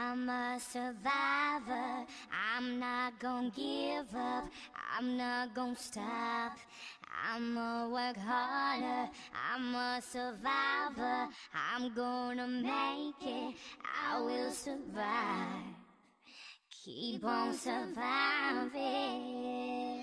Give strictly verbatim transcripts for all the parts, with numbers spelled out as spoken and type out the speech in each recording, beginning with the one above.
I'm a survivor. I'm not gonna give up. I'm not gonna stop. I'ma work harder. I'm a survivor. I'm gonna make it. I will survive. Keep on surviving.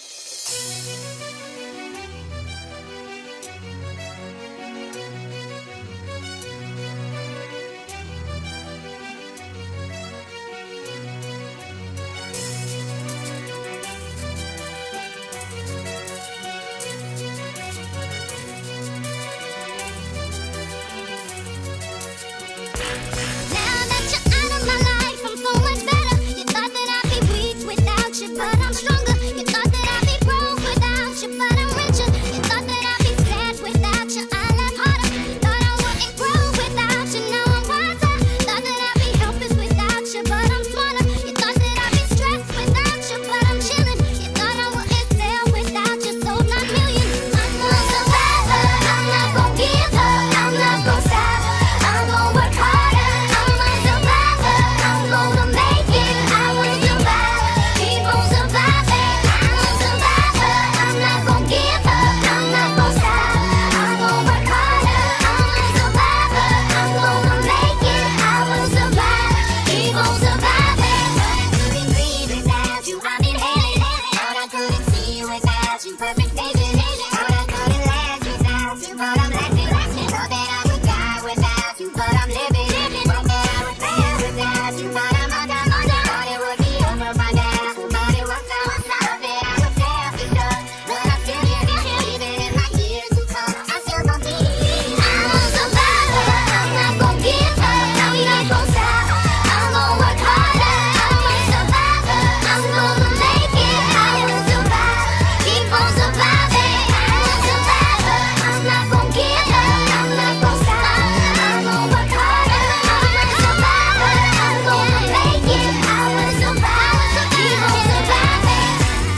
But I'm stronger. You thought that I'd be broke without you, but I'm richer. You thought that I'd be sad without you, I laugh harder. You thought I wouldn't grow without you, now I'm wiser. Thought that I'd be helpless without you, but I'm smarter. You thought that I'd be stressed without you, but I'm chilling. You thought I wouldn't sell without you, sold not millions. I'm a survivor. I'm not gonna give up. I'm not gonna stop. I'm gonna work harder. I'm a survivor. I'm gonna make it. I will survive. Keep on surviving. I'm a survivor. I'm not gonna give up. I'm not gonna stop. I'm gonna work harder. I'm a survivor. I'm gonna make it. I will survive. Keep on surviving. Thought I couldn't breathe without you. I'm inhaling. Thought I couldn't see you without you. Perfect vision. Thought I couldn't last without you, but I'm lasting. Thought that I would die without you, but I'm living. Thought that I would fail without you, but I'm under. Thought it would be over by now, but it was not. Thought that I would fail for sure, but I'm still here. Even in my years to come, I still gon' be. I'm a survivor. I'm not gon' give up. I'm not gon' stop. I'm gon' work harder. I'm a survivor. I'm gonna make it. I will survive. Keep on surviving. I'm a survivor. I'm not gon' give up. I'm not gon' stop. I'm gon' work harder. I'm a survivor. I'm gonna make it. I will survive. Keep on surviving.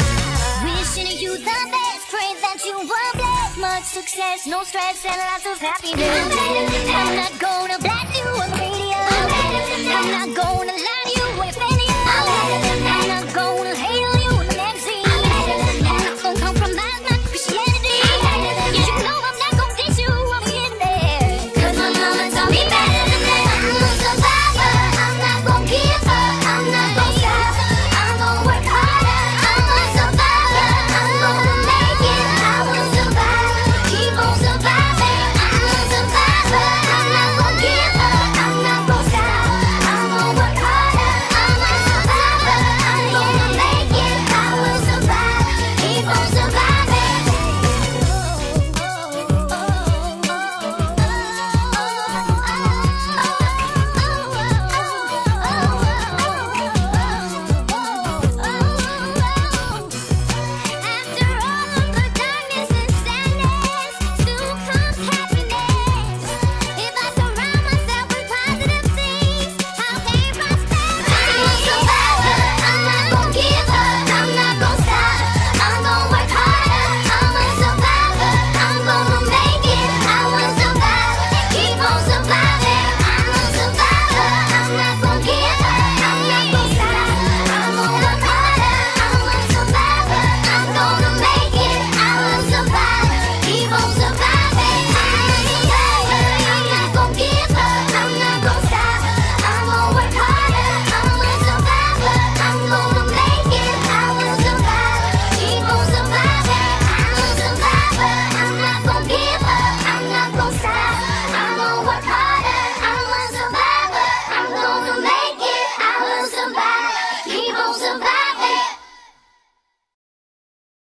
Wishing you the best. Pray that you were blessed. Much success, no stress, and lots of happiness. I'm not gonna blast